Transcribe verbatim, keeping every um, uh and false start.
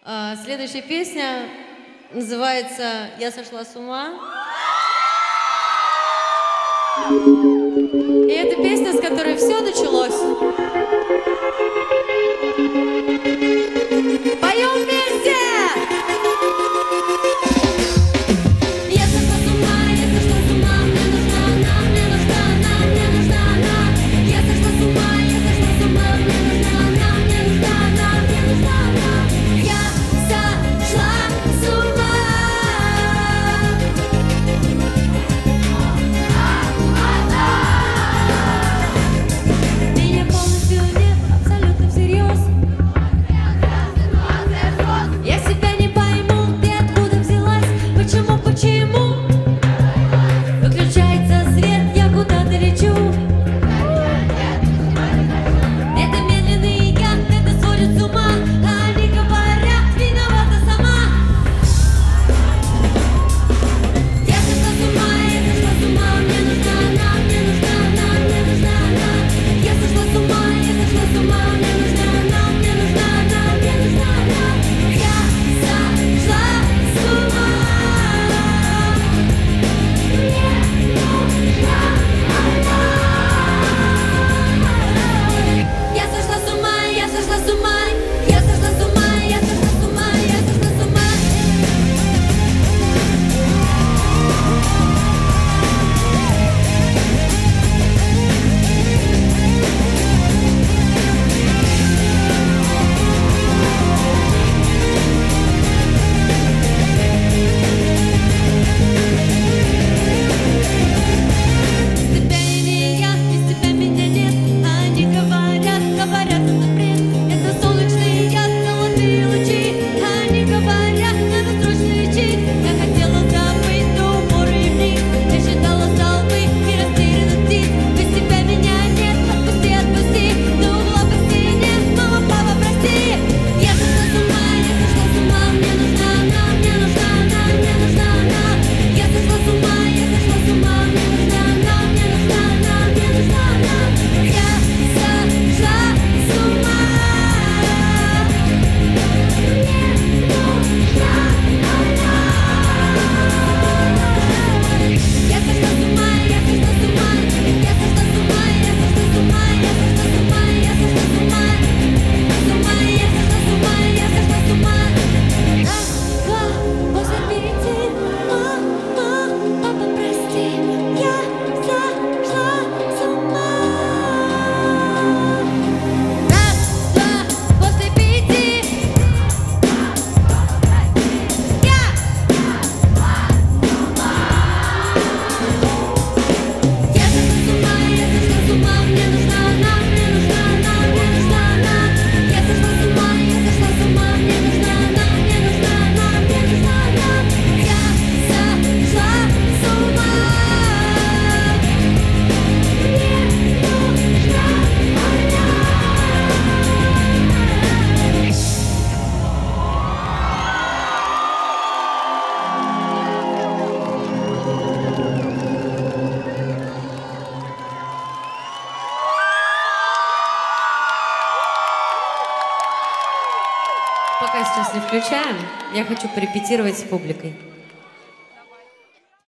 А, следующая песня называется «Я сошла с ума». И это песня, с которой все началось. Поем вместе! Я сошла с ума, я сошла с ума, мне нужна она, мне нужна она, мне нужна она. Я сошла с ума, я сошла с ума, мне нужна она, мне нужна она, мне нужна она. Я сошла с ума. Меня полностью нет, абсолютно всерьез. Я себя не пойму, ты откуда взялась, почему, почему? Выключается свет, я куда-то лечу. Это медленный яд, это сводит с ума, а они говорят, виновата сама. Я сошла с ума, я сошла с ума, мне нужна она, мне нужна она, мне нужна она. Я сошла с ума, я сошла с ума, мне нужна она, мне нужна она, мне нужна она. Я сошла с ума. Я сошла с ума, я сошла с ума, я сошла с ума, я сошла с ума, я сошла с ума. Без тебя я не я, без тебя меня нет. Они говорят, говорят, это бред. Это солнечный яд, золотые лучи. Они говорят, надо срочно лечить. Я хотела забыть до упора и вниз. Я считала столбы и растерянных птиц. Без тебя меня нет, отпусти, отпусти. До угла почти нет, мама, папа, прости. Я сошла с ума, я сошла с ума, мне нужна она, мне нужна она, мне нужна она. Я сошла с ума, я сошла с ума, мне нужна она, мне нужна она, мне нужна она. Я сошла с ума. Я сошла с ума, я сошла с ума, я сошла с ума, я сошла с ума, я сошла с ума, я сошла с ума, с ума, я сошла с ума, я сошла с ума. Ах, можно перейти, мама, папа, прости, я сошла с ума. Раз, два, после пяти. Я Я сошла с ума, я сошла с ума, мне нужна она, мне нужна она, мне нужна она. Я сошла с ума, я сошла с ума, мне нужна она, мне нужна она, мне нужна она. Я сошла с ума. Пока сейчас не включаем, я хочу порепетировать с публикой.